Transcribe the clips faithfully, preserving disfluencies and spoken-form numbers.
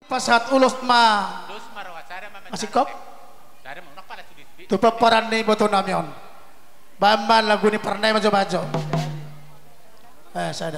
Pasat ulus ma masih kop tu peperan ni boto namion bamban lagu ni pernah bajo-bajo eh saya ada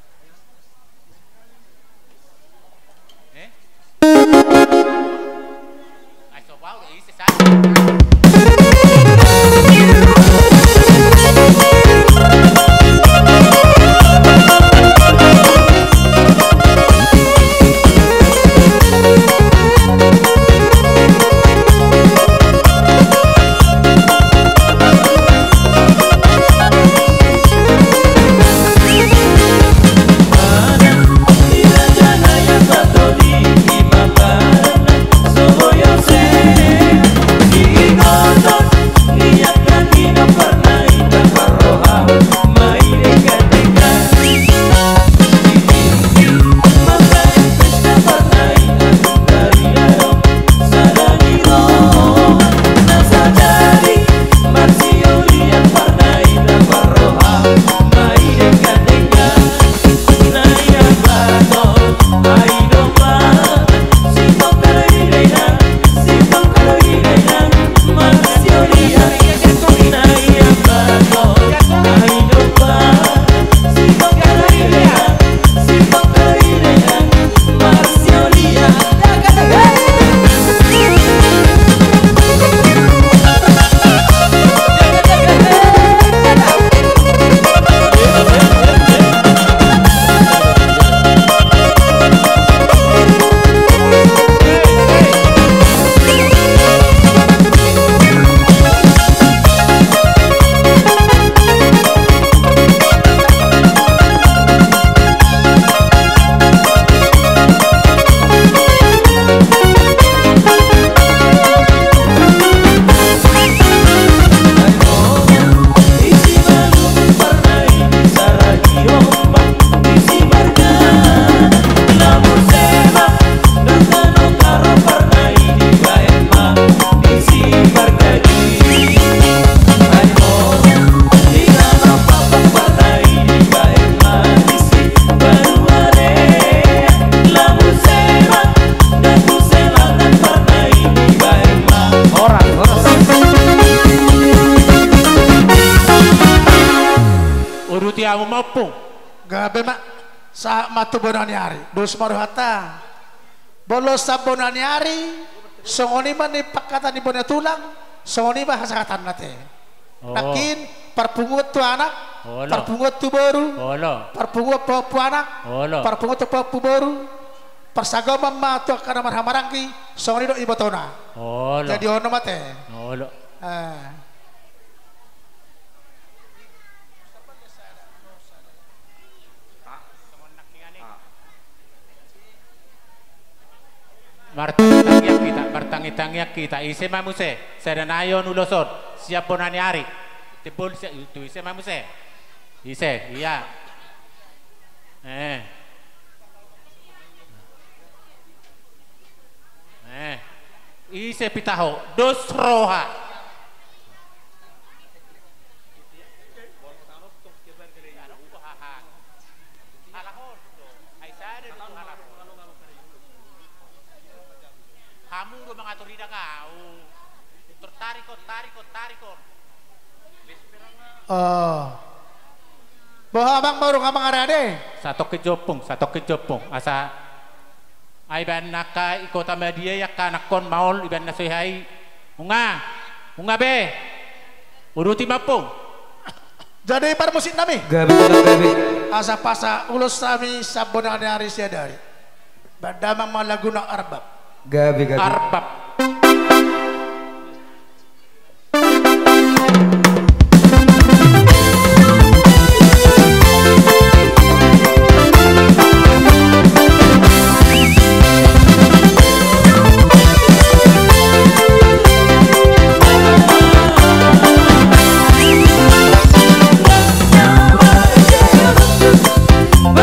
Kamu mampu gabe mak sa matu bonani hari dos maruhata bolos sa bonani hari songoni man ni pakatan ni bonya tulang songoni bah sakatan nate oh. Nakin perpungut tu anak Olo. Perpungut tu baru Olo. Perpungut papu anak Olo. Perpungut tu papu baru persagama ma tu kana marhamarangki songoni do ibotona Olo. jadi ono mate Olo. ah Martangyak kita, martangitangyak kita. Ise mamuse, sedanayon ulosot. Siap bonani hari. Tebol itu ise mamuse. Ise, iya. Eh. Eh. Ise pitaho, dos roha. Kamu udah mengatur lidah kau. Tertarik kok, tarik kok, tarik kok. Oh. Bahwa abang baru ngabang ada Satu kejopong, satu kejopong. Asa aiban naka ikota media ya kanakon maul iban nasihai. Unga, unga be. Uruti mapung. Jadi par musik nami. Gabi gabi. Asa pasa ulus sami sabonane hari siadari. Badamang malaguna arbab. Gabi gabi. Arbab.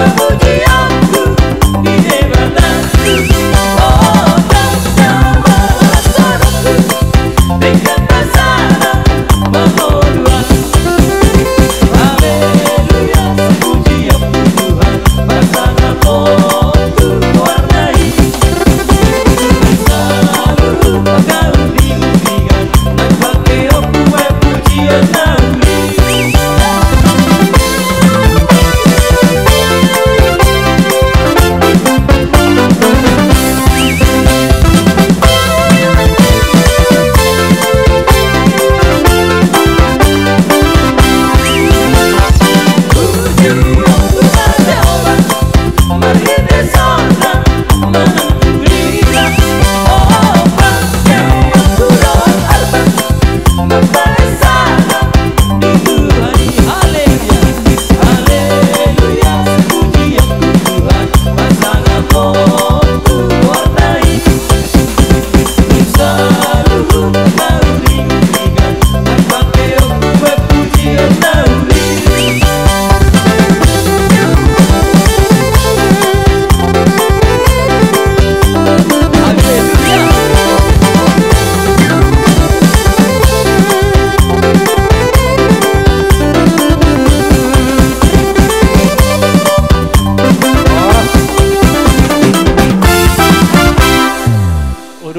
Memuji aku di depan aku, oh tak sama.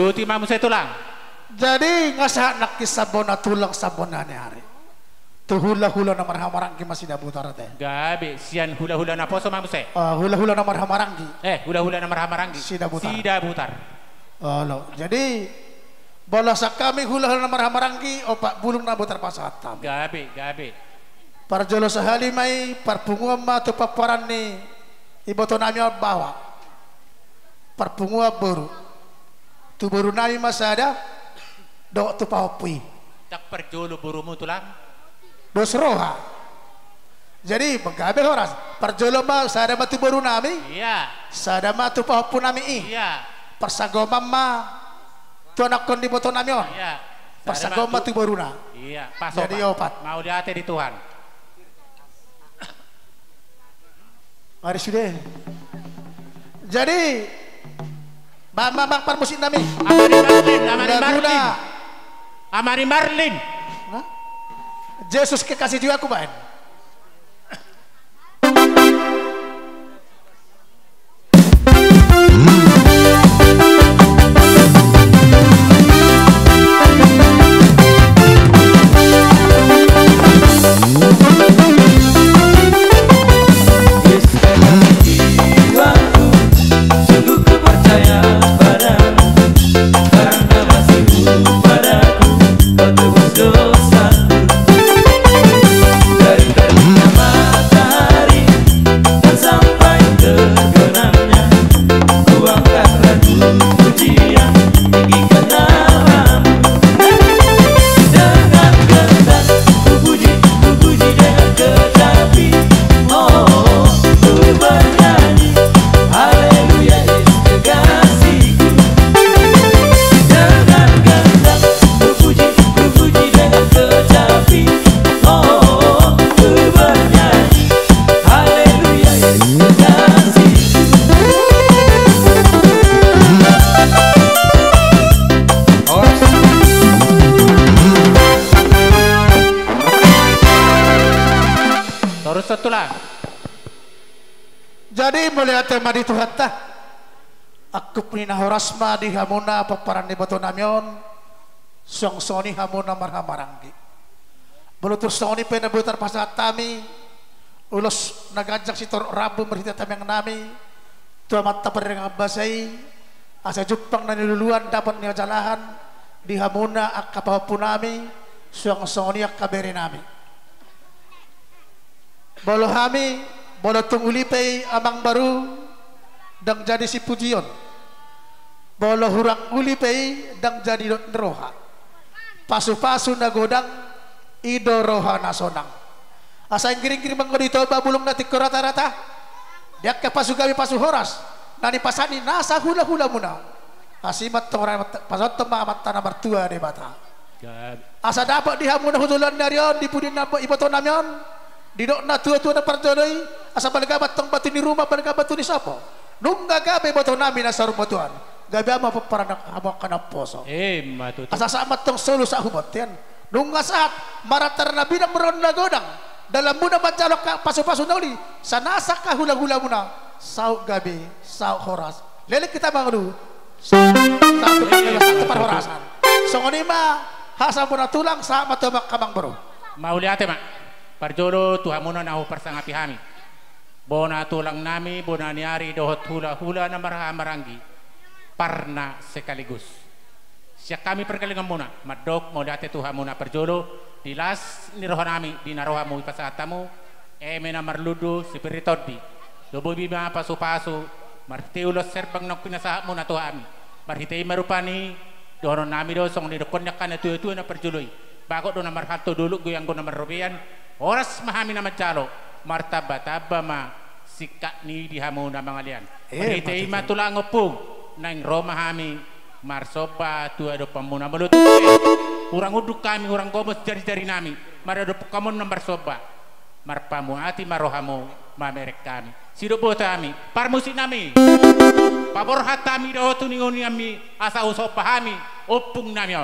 Tuti mamu saya tulang. Jadi ngasa nak kisabona tulang sabonane hari. Tu hula-hula na marhamaranggi masih dabutar teh. Gabe sian hula-hula na poso mamu saya. Uh, hula-hula na marhamaranggi. Eh hula-hula na marhamaranggi. Sida butar. Sida butar. Oh lo. Jadi bola sa kami hula-hula na marhamaranggi opak bulung na butar pasatam. Gabe gabe. Parjolo sahali mai parpungua ma tu paparan ni iboto nami bawa. Parpungua baru. Tu baru nami masada do tu pahopi. Tak perjolo burumu tulang. Dos roha. Jadi begabe horas. Parjolo ma sada ma tu baru nami. Iya. Sada ma tu pahopu nami i. Iya. Persagoma ma tu anak kon di boto nami on. Iya. Persagoma tu baru na. Iya. Pas jadi opat. Mau diate di Tuhan. Mari sudah. Jadi Mama bang permusin nami. Amari Marlin, Amari Marlin. Laguna. Amari Marlin. Hah? Yesus kekasih jiwa aku, Pak. Jadi melihat tema di Tuhan tah aku punina horasma di hamuna paparan di batu namion song soni hamuna marhamaranggi belutur soni pena butar pasangat tami ulos nagajak sitor rabu merhita tamang nami tua mata pereng basai asa jupang na niluluan dapat niya jalahan di hamuna akapapun nami song soni akabere nami bolo hami bolo tungulipay amang baru dang jadi si pujion bolo hurang ulipay dang jadi roha pasu-pasu na godang ido roha na sonang asa yang giring-giring menggodito babulong natik ko rata-rata diak ka pasu gabi pasu horas nani pasani nasa hula-hula muna asimat tong pasot temamat tanah mertua de bata asa dapat dihamuna hudulan narion dipudin na iboto namyon didok na tua-tua na parjoloi asa balagabat tong batu ni rumah balagabat tu ni sapo nungga gabe boto nami na sarumah Tuhan gabe ama paparan ama kana poso eh matutu asa samat tong solo sa hubot yan nungga saat maratar na binang meron na godang dalam muna bajalok ka pasu-pasu nauli sanasa ka hula-hula muna sau gabe sau horas lele kita manglu satu satu parhorasan songoni ma hasa muna tulang sa matomak kamang bro mauliate mak parjolo tuhamuna nahu persangapi hami bona tulang nami bona niari dohot hula-hula na marhamaranggi parna sekaligus siya kami perkalingan muna madok mo dati tuhamuna parjolo dilas ni roha nami dinarohamu ipasatamu eme na marludo spiritodi lobo bima pasu-pasu martiulos serbang nok pinasaha mo na tuhami marhitay marupani dono nami do song ni dokonyak kana tuyo-tuyo na parjoloi bako do na marhato dulu goyang go na marobian oras mahami na macalo martaba-taba ma sikak ni dihamu na mangalian eh, marhitay matulang opung nang roma hami marsoba tu ada pamuna malut urang uduk kami urang gomos jari-jari nami marado kamu nomor soba marpamu ati marohamu mamerek kami sido bota kami parmusi nami pabor hatami do tuningoni kami asa usop pahami opung nami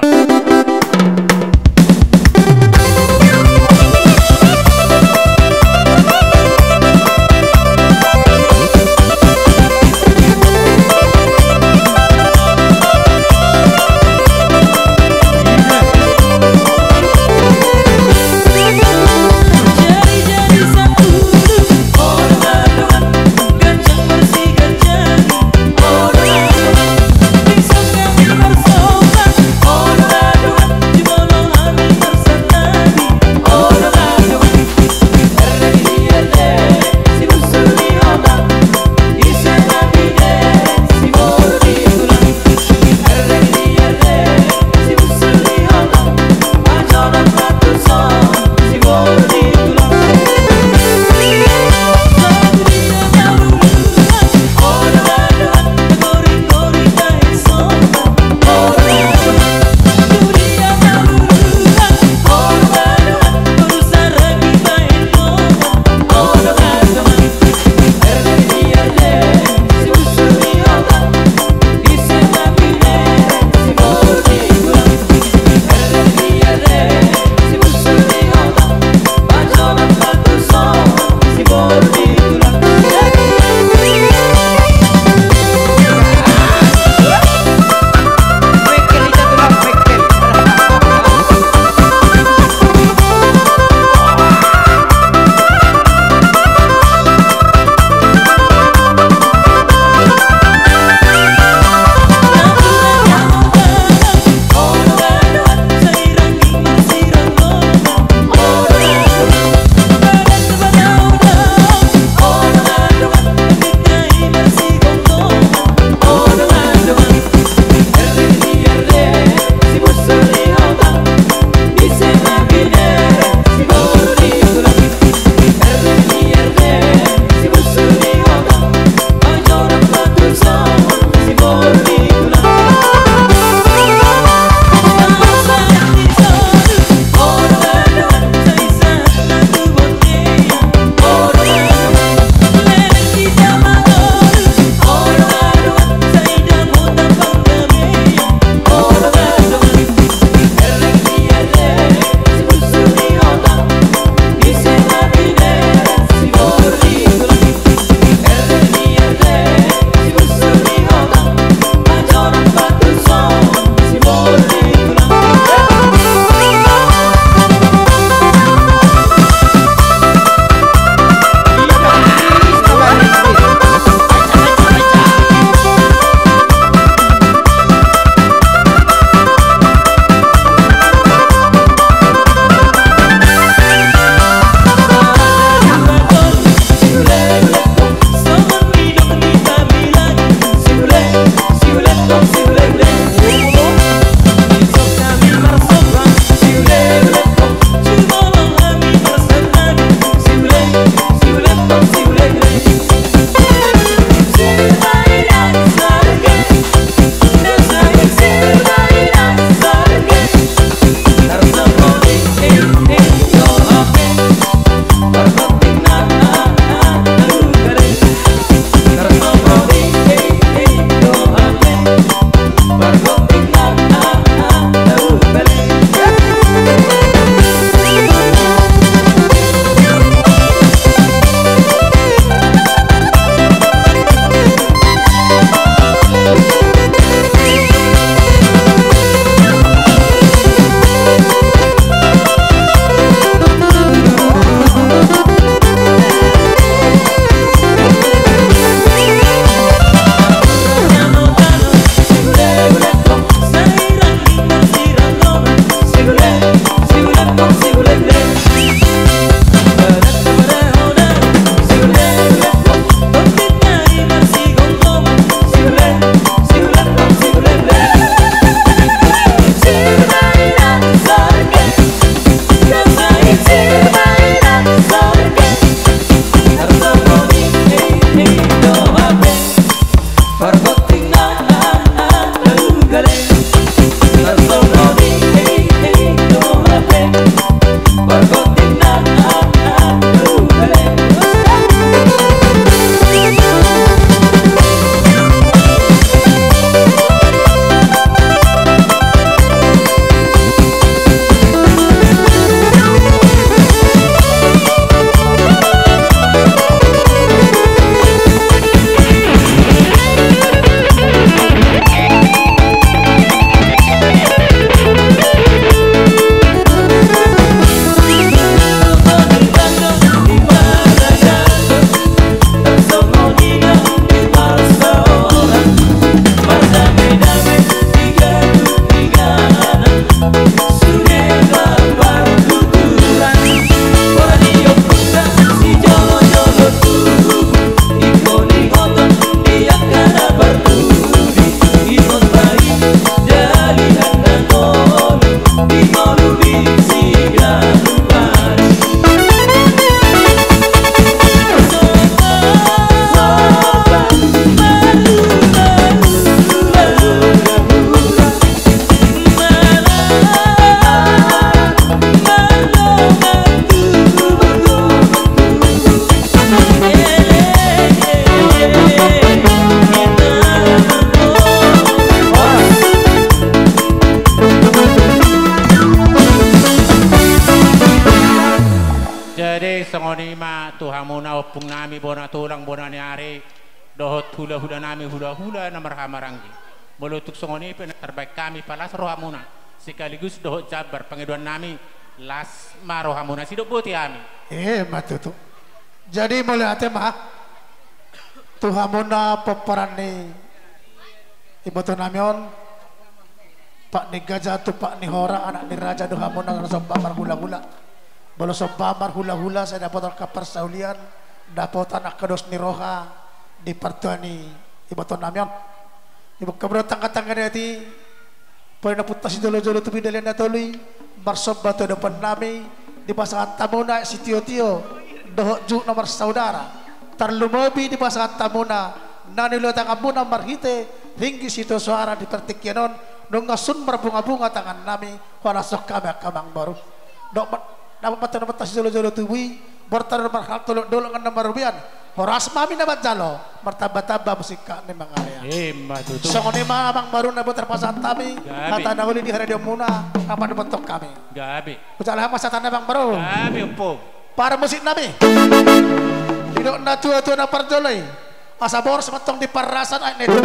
opung nami bona tulang bona ni ari dohot hula hula nami hula hula na marhamaranggi mulutuk songoni pe terbaik kami palas rohamuna sekaligus dohot jabar pengeduan nami las marohamuna sidok buti kami eh matutu jadi mulai ate mah tuhamuna peperan ni ibu tu namion Pak ni gajah tu Pak ni hora anak ni raja tuhamuna kalau sombamar hula hula bolo sombamar hula hula saya dapat kepersaulian dapat anak kedos ni roha di pertuani ibu tu namion ibu keberatan katangga nanti pernah putas jolo jolo tu bidalian datoli marsobat tu depan nami di pasangan tamuna si tio tio doh juk nomor saudara terlumobi di pasangan tamuna nani lo tangan muna marhite hinggi situ suara di pertikianon nungga sun berbunga-bunga tangan nami warasok kami kamang baru dok dapat patah dapat jolo jolo tuwi bertaruh berhal tolong dolongan nomor rupian horas mami dapat jalo martaba-taba musika ni mangaya eh matutu songoni mah abang baru nabot terpasangan tami kata dahulu di hari dia muna apa dibentuk kami gabi ucalah masa tanda bang baru gabi opung para musik nami tidak na tua-tua na parjolay asa boros matong di parasan ay nedo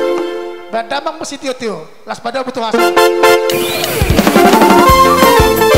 badamang masih tio-tio las pada butuh hasil